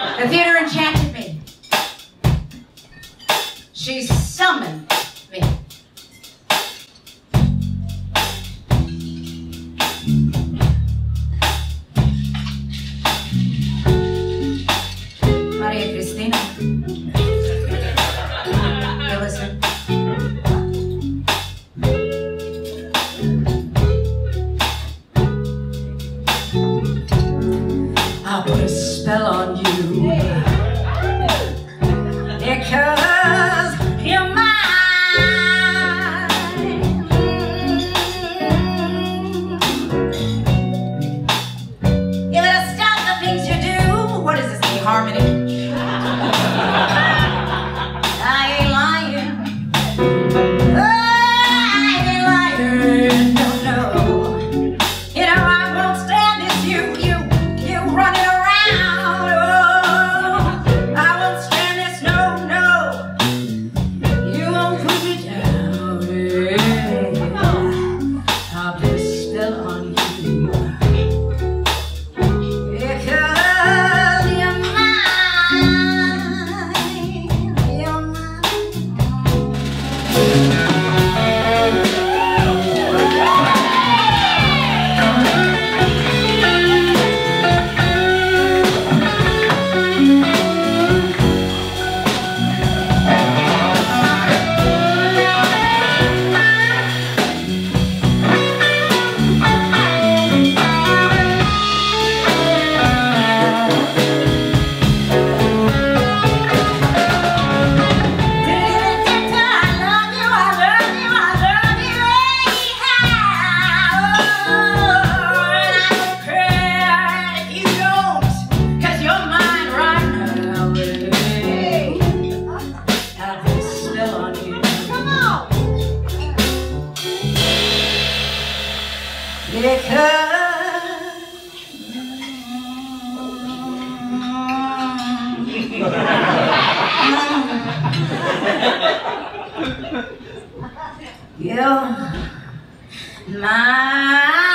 The theater enchanted me. She summoned me. Maria-Christina. You listen. I'll put a spell on you because you're mine. You better stop the things you do. What is this, harmony? I ain't lying. Oh, I ain't lying. No, no. You know I won't stand this. You running around. Oh, I won't stand this. No, no. You won't put me down. I'll put a spell on you because you're mine. You're mine. You're mine.